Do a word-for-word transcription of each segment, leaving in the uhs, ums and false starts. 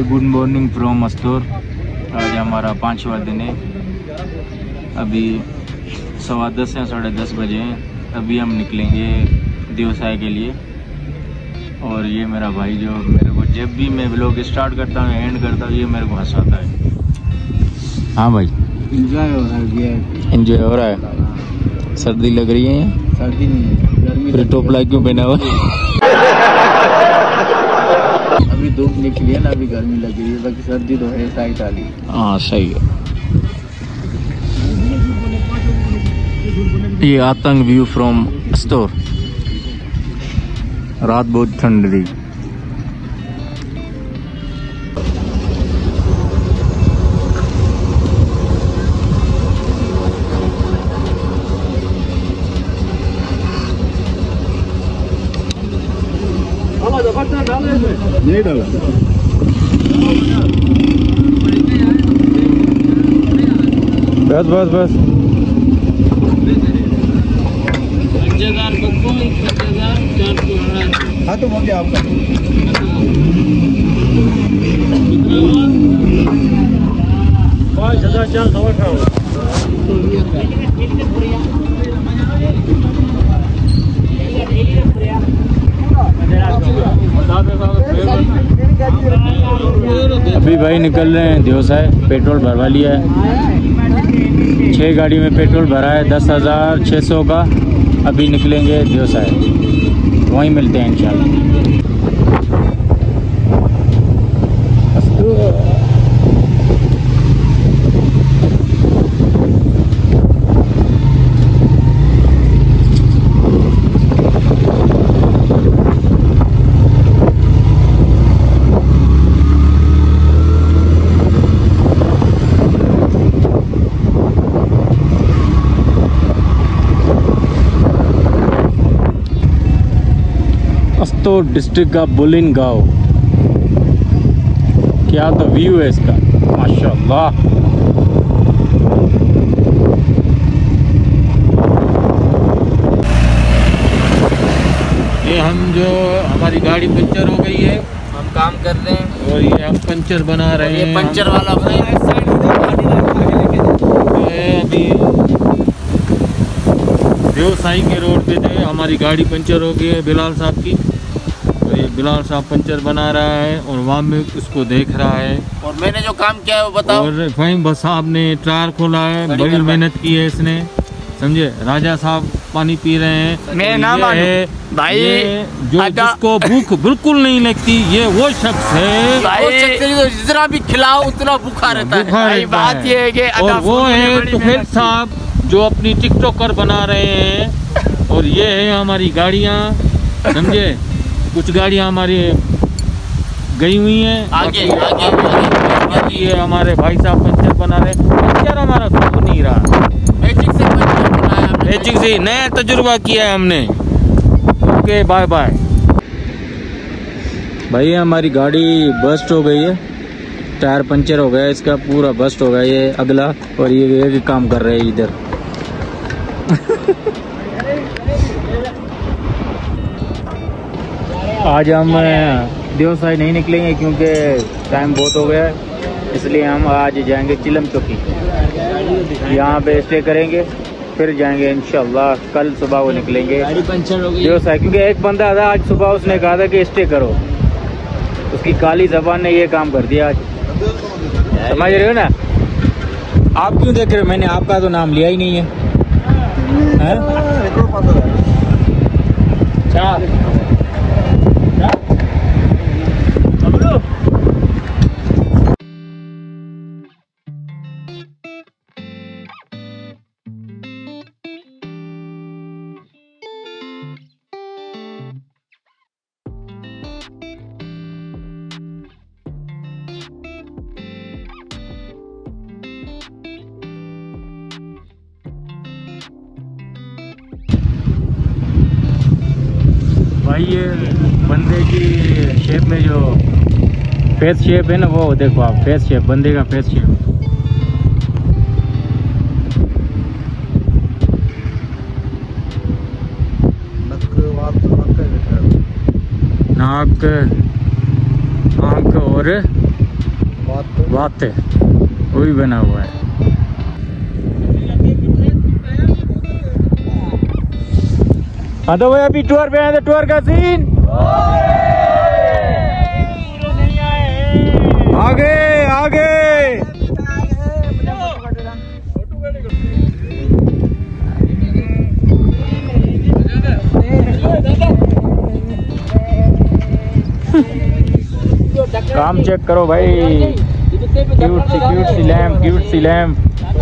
Good morning from अस्तूर। आज हमारा पाँचवा दिन है। अभी सवा दस या साढ़े दस बजे हैं। अभी हम निकलेंगे देवसाय के लिए। और ये मेरा भाई जो मेरे को जब भी मैं व्लॉग स्टार्ट करता हूँ एंड करता हूँ ये मेरे को हंसाता है। हाँ भाई, एंजॉय हो रहा है। एंजॉय हो रहा है। सर्दी लग रही है? सर्दी नहीं है, गर्मी। फिर टोपला क्यों पहना हुआ? अभी धूप निकली है ना, अभी गर्मी लग रही है, बाकी सर्दी तो है टाइट वाली। हाँ सही है। ये आतंक व्यू फ्रॉम अस्तूर। रात बहुत ठंड रही। नहीं डाला। बस बस बस हाँ तो हो गया आपका। पाँच हजार चार सौ अठावन। अभी भाई निकल रहे हैं देवसाय। पेट्रोल भरवा लिया है। छः गाड़ी में पेट्रोल भरा है दस हज़ार छः सौ का। अभी निकलेंगे देवसाय, वहीं मिलते हैं इंशाल्लाह। अस्तूर डिस्ट्रिक्ट का बुलिन गांव। क्या तो व्यू है इसका, माशाल्लाह। ये हम जो हमारी गाड़ी पंचर हो गई है, हम काम कर रहे हैं और ये हम पंचर बना रहे हैं। ये पंचर वाला भाई अभी देवसाई के रोड पे थे। हमारी गाड़ी पंचर हो गई है बिलाल साहब की। तो ये बिलाल साहब पंचर बना रहा है और वहाँ में उसको देख रहा है। और मैंने जो काम किया है वो बताओ। और फाइम बस साहब ने टायर खोला है, बड़ी, बड़ी मेहनत की है इसने, समझे। राजा साहब पानी पी रहे हैं। मैं ना मानूं भाई, जो जिसको भूख बिल्कुल नहीं लगती ये वो शख्स है भाई। वो शख्स तो जितना भी खिलाओ उतना भूखा रहता है भाई। बात ये है कि और वो है तुफैल साहब जो अपनी टिकटॉकर बना रहे हैं। और ये है हमारी गाड़ियाँ, समझे। कुछ गाड़ियाँ हमारी गई हुई हैं आगे, आगे, आगे। ये हमारे भाई साहब पंचर बना रहे हैं। पंचर हमारा खुद नहीं रहा, मैजिक से पंचर बनाया, मैजिक से नया तजुर्बा किया है हमने। ओके बाय बाय भाई। हमारी गाड़ी बस्ट हो गई है, टायर पंचर हो गया इसका, पूरा बस्ट हो गया ये अगला। और ये एक काम कर रहे हैं इधर। आज हम देवसाय नहीं निकलेंगे क्योंकि टाइम बहुत हो गया है, इसलिए हम आज जाएंगे चिलम चौकी। यहाँ पे स्टे करेंगे, फिर जाएंगे इंशाल्लाह। कल सुबह वो निकलेंगे देवसाय। क्योंकि एक बंदा था आज सुबह, उसने कहा था कि स्टे करो। उसकी काली जबान ने ये काम कर दिया आज, समझ रहे हो ना। आप क्यों देख रहे हो? मैंने आपका तो नाम लिया ही नहीं है, है? भाई ये बंदे की शेप में जो फेस शेप है ना, वो देखो आप, फेस शेप, बंदे का फेस शेप। नाक, आंख और बात है, वही बना हुआ है। हाँ तो भाई अभी टूर पे आए थे, टूर का सीन आगे आगे। काम चेक करो भाई, क्यूट सी क्यूट सी लैम्प, क्यूट सी लैम्प।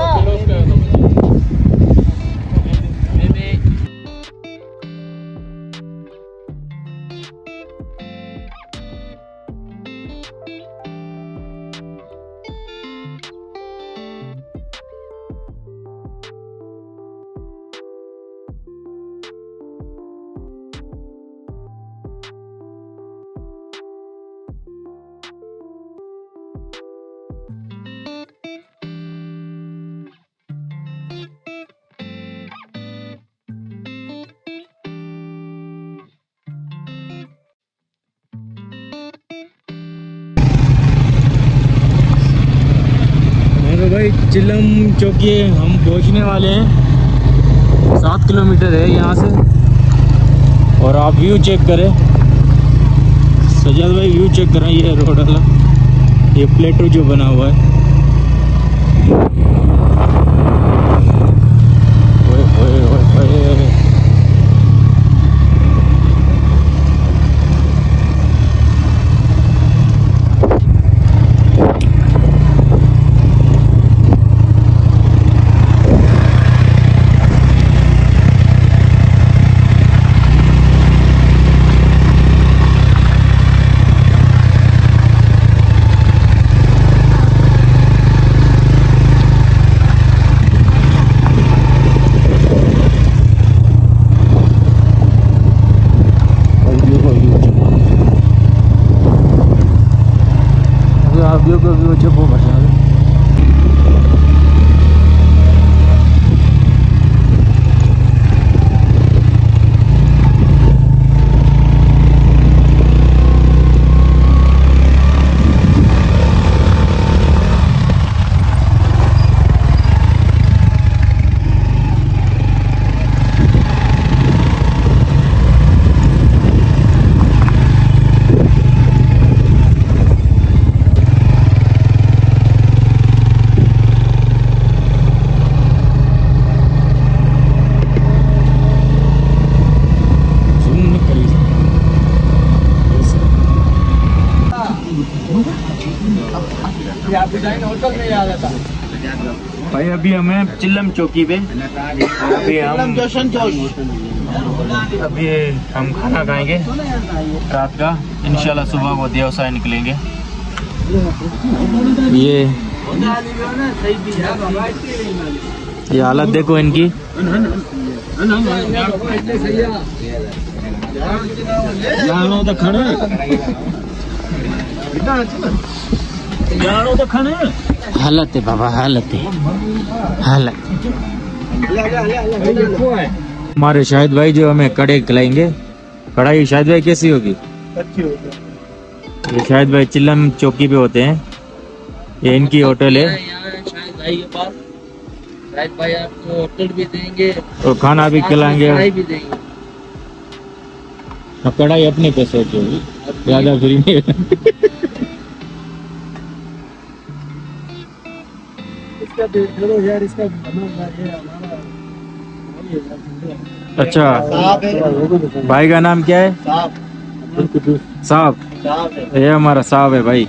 भाई चिलम चौकी हम पहुंचने वाले हैं, सात किलोमीटर है यहाँ से। और आप व्यू चेक करें, सजाद भाई व्यू चेक करें, ये रोड वाला ये प्लेटो जो बना हुआ है। ओए ओए ओए ओए। व्यू को व्यू जब वो बचा है। भाई अभी हमें चिल्लम चौकी पे, अभी हम अभी हम खाना खाएंगे रात का, इंशाल्लाह सुबह को देवसाय निकलेंगे। ये ये हालत देखो इनकी। हालत है बाबा, हालत है, हालत। हमारे शाहिद भाई जो हमें कड़े खिलाएंगे। कढ़ाई शाहिद भाई कैसी होगी? अच्छी होगी। ये शाहिद भाई चिल्लम चौकी पे होते हैं, ये इनकी होटल है। शाहिद भाई के पास शाहिद भाई आपको होटल भी देंगे और खाना भी खिलाएंगे, भी देंगे। कढ़ाई अपने पैसे की होगी, ज्यादा फ्री नहीं। यार इसका अच्छा, भाई का नाम क्या है? साहब। ये हमारा साहब है भाई।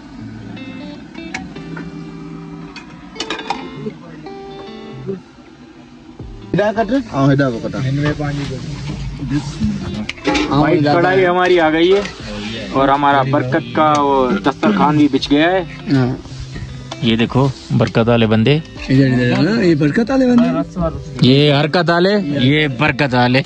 भाई कढ़ाई हमारी आ गई है और हमारा बरकत का वो दस्तरखान भी बिछ गया है। ये देखो बरकत वाले बंदे, ये बरकत वाले बंदे, ये हरकत वाले, ये बरकत वाले।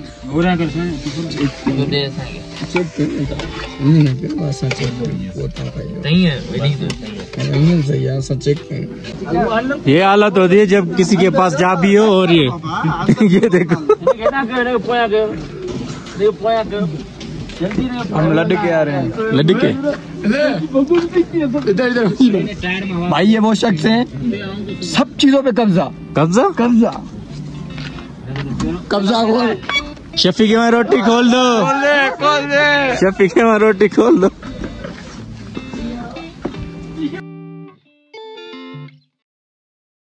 ये हालत होती है जब किसी के पास जा भी हो। और ये ये देखो हम लड्डू के आ रहे हैं, लड्डू के। इधर इधर भाई, ये वो शख्स हैं सब चीजों पे कब्जा कब्जा कब्जा कब्जा। खोल शफी के वहाँ रोटी खोल दो, खोल दे खोल दे शफी के वहाँ रोटी खोल दो।